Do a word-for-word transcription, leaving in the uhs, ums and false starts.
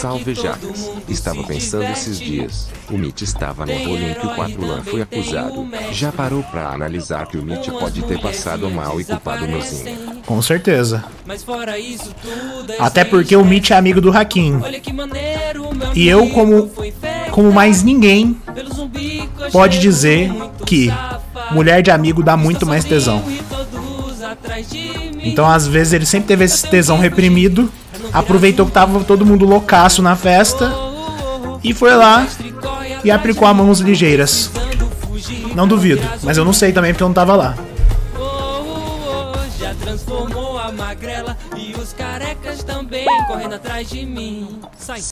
Salve Jacques. Estava pensando esses dias. O Mitch estava no rolo em que o Quatrulan foi acusado. Já parou pra analisar que o Mitch pode ter passado mal e culpado o Nozinha? Com certeza. Até porque o Mitch é amigo do Hakim. E eu, como, como mais ninguém, pode dizer que mulher de amigo dá muito mais tesão. Então, às vezes, ele sempre teve esse tesão reprimido, aproveitou que tava todo mundo loucaço na festa e foi lá e aplicou a mãos ligeiras. Não duvido, mas eu não sei também porque eu não tava lá. Já transformou a magrela e os carecas também correndo atrás de mim. Sai.